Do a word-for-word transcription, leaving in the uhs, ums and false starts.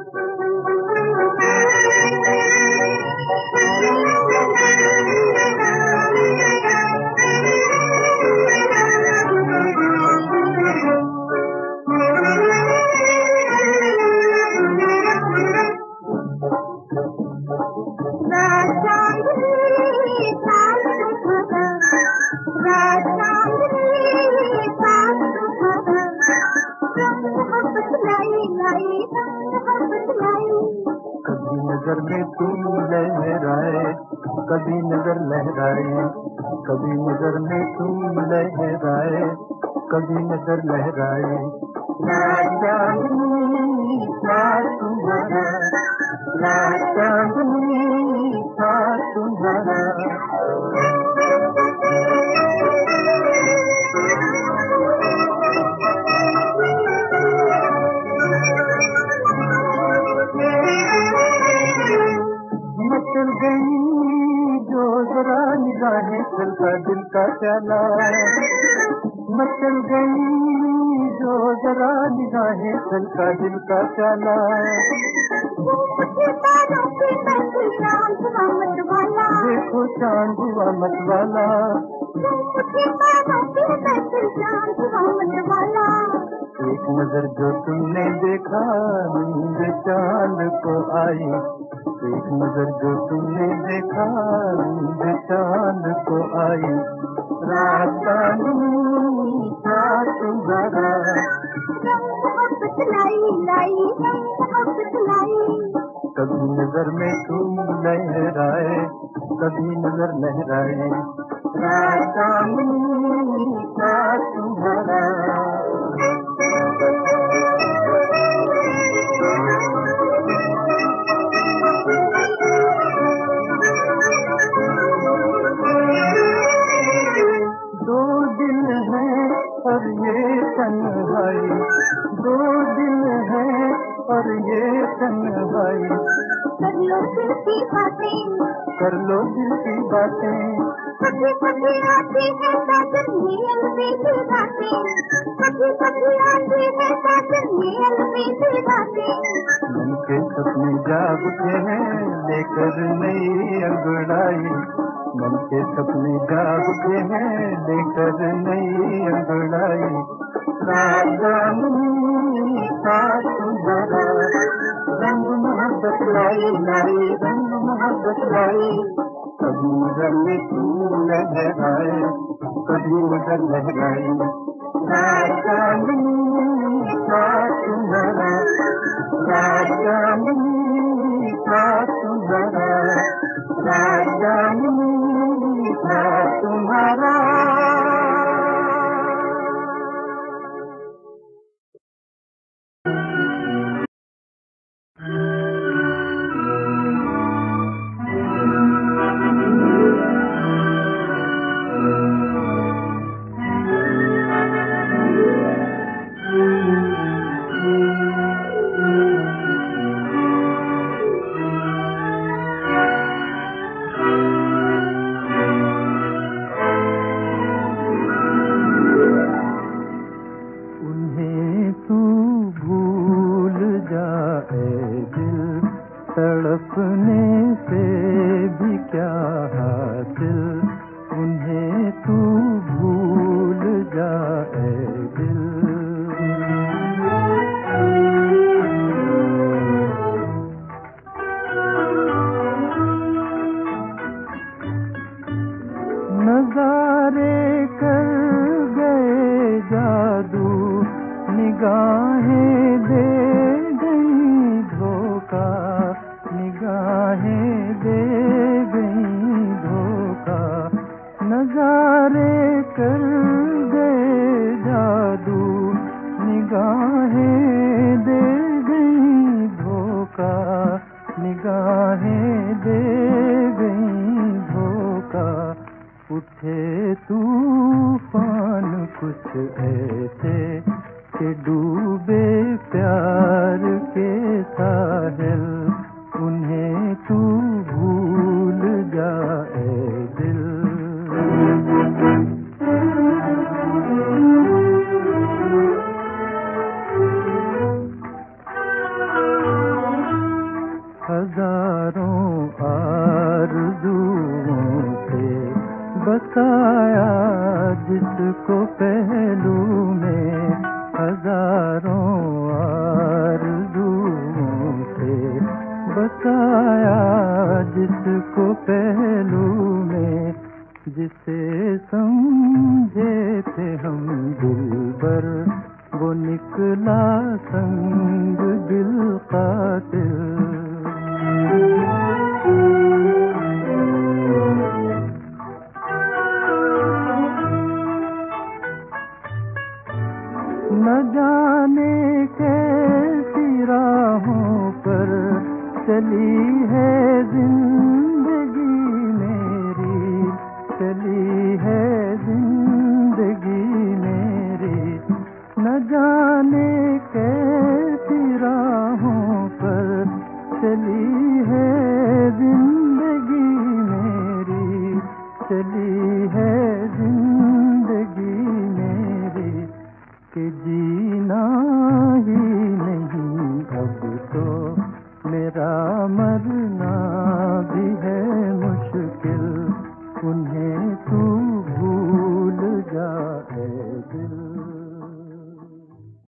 नजर में तुम लहराए, कभी नजर लहराए, कभी नजर में तुम लहराए, कभी नजर लहराए। रात चांदनी साथ तुम्हारा, रात चांदनी साथ तुम्हारा। मचल गई जो जरा निगाहें चलता दिल का प्याला, मचल गई जो जरा निगाहें चलता दिल का प्याला। देखो चांद हुआ मतवाला, एक नजर जो तुमने देखा नींद चांद को आई, एक नजर जो तुमने देखा नींद चांद को आई। रात चांदनी साथ तुम्हारा, कभी नजर में तुम लहराए, कभी नजर लहराए। रात चांदनी साथ तुम्हारा। दो दिल है और ये तन्हाई, दो दिल है और ये तन्हाई। कर लो दिल की बातें, कर लो दिल की बातें। कभी कभी आती है साजन में अलबेली बातें, कभी कभी आती है साजन में अलबेली बातें। मन के सपने जाग उठे हैं लेकर नई अंगड़ाई, मन के सपने जाग उठे हैं लेकर नई अंगड़ाई। रात चांदनी साथ तुम्हारा, रंग मोहब्बत लाई लाई, रंग मोहब्बत लाई। कभी नजर में तुम लहराए, कभी नजर लहराए। रात चांदनी साथ तुम्हारा, रात चांदनी साथ तुम्हारा, रात चांदनी साथ तुम्हारा। हजारों आरज़ुओं से बसाया जिसको पहलू में, हजारों आरज़ुओं से बसाया जिसको पहलू में, जिसे समझे थे हम दिलबर वो निकला संग दिल कातिल। न जाने कैसी राहों पर चली है जिंदगी मेरी, चली है जिंदगी मेरी, न जाने कैसी राहों पर चली है जिंदगी मेरी, चली